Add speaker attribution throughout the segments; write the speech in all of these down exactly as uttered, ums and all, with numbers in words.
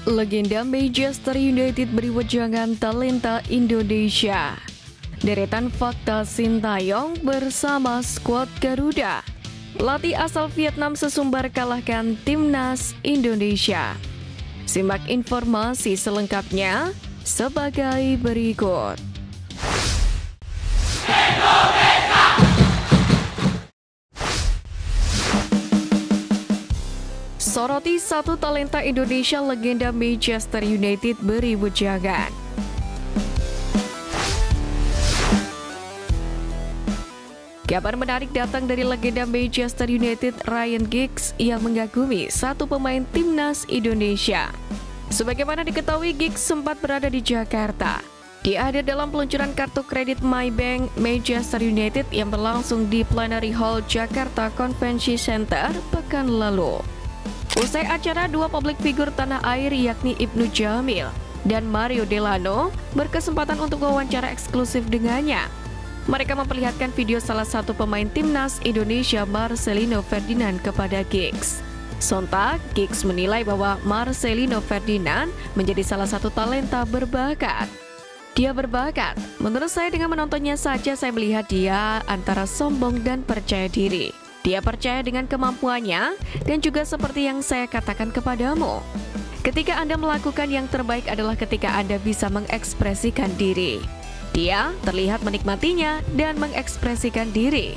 Speaker 1: Legenda Manchester United beri wejangan talenta Indonesia. Deretan fakta Sintayong bersama skuad Garuda. Pelatih asal Vietnam sesumbar kalahkan timnas Indonesia. Simak informasi selengkapnya sebagai berikut. Soroti satu talenta Indonesia, legenda Manchester United beri wejangan. Kabar menarik datang dari legenda Manchester United Ryan Giggs yang mengagumi satu pemain timnas Indonesia. Sebagaimana diketahui, Giggs sempat berada di Jakarta. Dia hadir dalam peluncuran kartu kredit MyBank Manchester United yang berlangsung di Plenary Hall Jakarta Convention Center pekan lalu. Usai acara, dua publik figur tanah air yakni Ibnu Jamil dan Mario Delano berkesempatan untuk wawancara eksklusif dengannya. Mereka memperlihatkan video salah satu pemain timnas Indonesia, Marcelino Ferdinand, kepada Giggs. Sontak, Giggs menilai bahwa Marcelino Ferdinand menjadi salah satu talenta berbakat. Dia berbakat. Menurut saya, dengan menontonnya saja saya melihat dia antara sombong dan percaya diri. Dia percaya dengan kemampuannya dan juga seperti yang saya katakan kepadamu. Ketika Anda melakukan yang terbaik adalah ketika Anda bisa mengekspresikan diri. Dia terlihat menikmatinya dan mengekspresikan diri,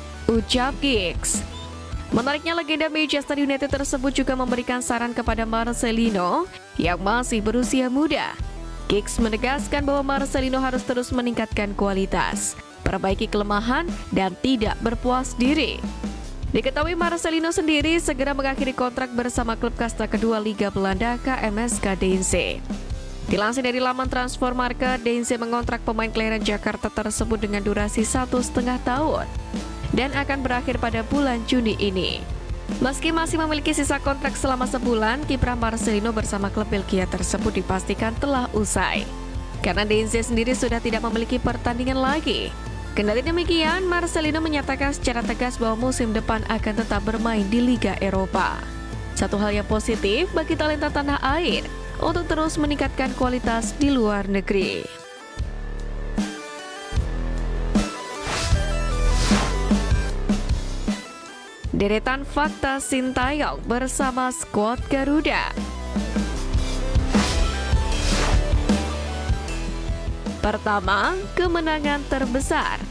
Speaker 1: ucap Giggs. Menariknya, legenda Manchester United tersebut juga memberikan saran kepada Marcelino yang masih berusia muda. Giggs menegaskan bahwa Marcelino harus terus meningkatkan kualitas, perbaiki kelemahan, dan tidak berpuas diri. Diketahui Marcelino sendiri segera mengakhiri kontrak bersama klub kasta kedua Liga Belanda K M S K Deense. Dilansir dari laman Transfermarkt, Deense mengontrak pemain kelahiran Jakarta tersebut dengan durasi satu setengah tahun dan akan berakhir pada bulan Juni ini. Meski masih memiliki sisa kontrak selama sebulan, kiprah Marcelino bersama klub Belgia tersebut dipastikan telah usai, karena Deense sendiri sudah tidak memiliki pertandingan lagi. Kendati demikian, Marcelino menyatakan secara tegas bahwa musim depan akan tetap bermain di Liga Eropa. Satu hal yang positif bagi talenta tanah air untuk terus meningkatkan kualitas di luar negeri. Deretan fakta Sintayong bersama skuad Garuda. Pertama, kemenangan terbesar.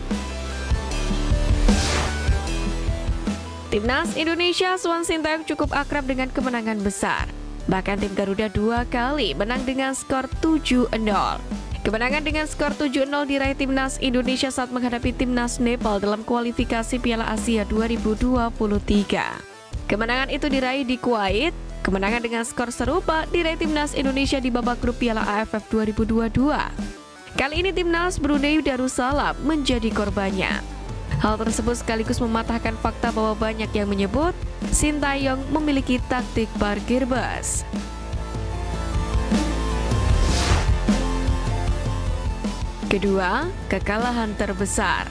Speaker 1: Timnas Indonesia asuhan Sintayong cukup akrab dengan kemenangan besar. Bahkan tim Garuda dua kali menang dengan skor tujuh nol. Kemenangan dengan skor tujuh nol diraih Timnas Indonesia saat menghadapi Timnas Nepal dalam kualifikasi Piala Asia dua ribu dua puluh tiga. Kemenangan itu diraih di Kuwait. Kemenangan dengan skor serupa diraih Timnas Indonesia di babak grup Piala A F F dua ribu dua puluh dua. Kali ini Timnas Brunei Darussalam menjadi korbannya. Hal tersebut sekaligus mematahkan fakta bahwa banyak yang menyebut Sintayong memiliki taktik parkir bus. Kedua, kekalahan terbesar.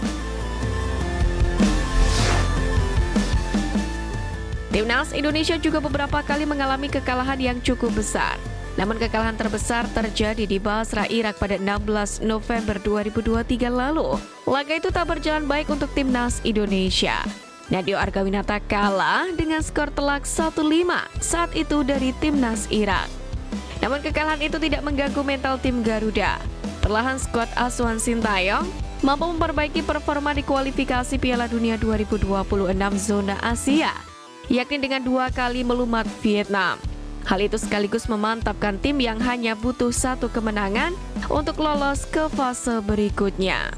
Speaker 1: Timnas Indonesia juga beberapa kali mengalami kekalahan yang cukup besar. Namun kekalahan terbesar terjadi di Basra, Irak pada enam belas November dua ribu dua puluh tiga lalu. Laga itu tak berjalan baik untuk Timnas Indonesia. Nadeo Argawinata kalah dengan skor telak satu lima saat itu dari Timnas Irak. Namun kekalahan itu tidak mengganggu mental tim Garuda. Perlahan skuad asuhan Sintayong mampu memperbaiki performa di kualifikasi Piala Dunia dua ribu dua puluh enam zona Asia, yakni dengan dua kali melumat Vietnam. Hal itu sekaligus memantapkan tim yang hanya butuh satu kemenangan untuk lolos ke fase berikutnya.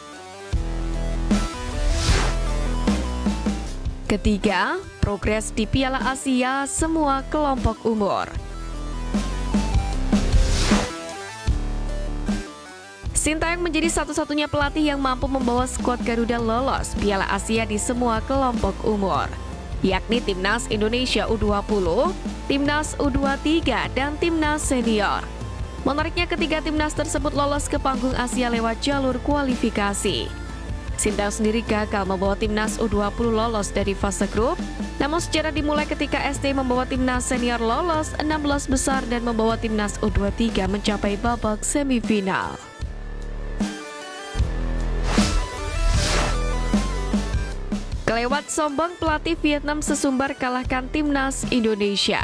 Speaker 1: Ketiga, progres di Piala Asia semua kelompok umur. Sintayong menjadi satu-satunya pelatih yang mampu membawa skuad Garuda lolos Piala Asia di semua kelompok umur, yakni Timnas Indonesia U dua puluh, Timnas U dua puluh tiga, dan Timnas Senior. Menariknya, ketiga timnas tersebut lolos ke panggung Asia lewat jalur kualifikasi. Sintayong sendiri gagal membawa timnas U dua puluh lolos dari fase grup. Namun sejarah dimulai ketika S T membawa timnas senior lolos enam belas besar dan membawa timnas U dua puluh tiga mencapai babak semifinal. Kelewat sombong, pelatih Vietnam sesumbar kalahkan timnas Indonesia.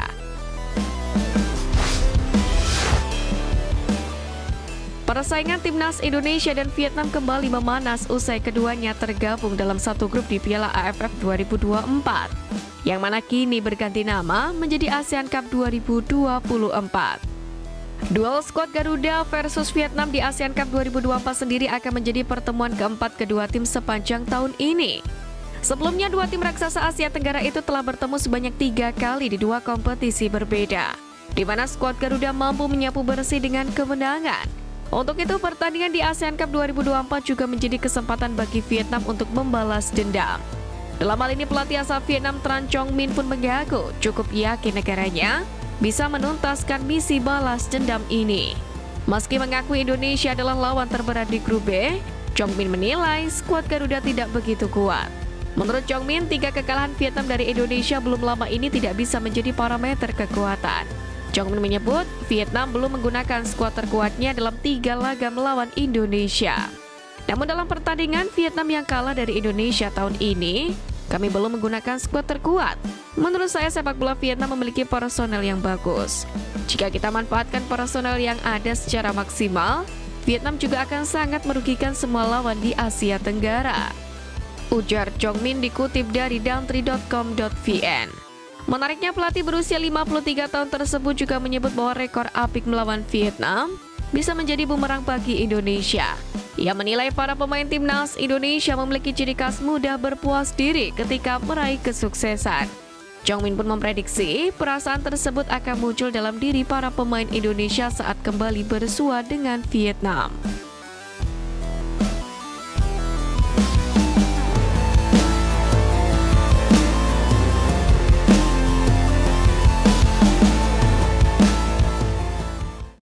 Speaker 1: Persaingan timnas Indonesia dan Vietnam kembali memanas usai keduanya tergabung dalam satu grup di Piala A F F dua ribu dua puluh empat, yang mana kini berganti nama menjadi ASEAN Cup dua ribu dua puluh empat. Duel skuad Garuda versus Vietnam di ASEAN Cup dua ribu dua puluh empat sendiri akan menjadi pertemuan keempat kedua tim sepanjang tahun ini. Sebelumnya, dua tim raksasa Asia Tenggara itu telah bertemu sebanyak tiga kali di dua kompetisi berbeda, di mana skuad Garuda mampu menyapu bersih dengan kemenangan. Untuk itu, pertandingan di ASEAN Cup dua ribu dua puluh empat juga menjadi kesempatan bagi Vietnam untuk membalas dendam. Dalam hal ini, pelatih asal Vietnam Tran Chong Min pun mengaku cukup yakin negaranya bisa menuntaskan misi balas dendam ini. Meski mengakui Indonesia adalah lawan terberat di grup B, Chong Min menilai skuad Garuda tidak begitu kuat. Menurut Chong Min, tiga kekalahan Vietnam dari Indonesia belum lama ini tidak bisa menjadi parameter kekuatan. Chong Min menyebut Vietnam belum menggunakan skuad terkuatnya dalam tiga laga melawan Indonesia. Namun dalam pertandingan Vietnam yang kalah dari Indonesia tahun ini, kami belum menggunakan skuad terkuat. Menurut saya, sepak bola Vietnam memiliki personel yang bagus. Jika kita manfaatkan personel yang ada secara maksimal, Vietnam juga akan sangat merugikan semua lawan di Asia Tenggara, ujar Chong Min dikutip dari dantri dot com dot v n. Menariknya, pelatih berusia lima puluh tiga tahun tersebut juga menyebut bahwa rekor apik melawan Vietnam bisa menjadi bumerang bagi Indonesia. Ia menilai para pemain timnas Indonesia memiliki ciri khas mudah berpuas diri ketika meraih kesuksesan. Chong Min pun memprediksi perasaan tersebut akan muncul dalam diri para pemain Indonesia saat kembali bersua dengan Vietnam.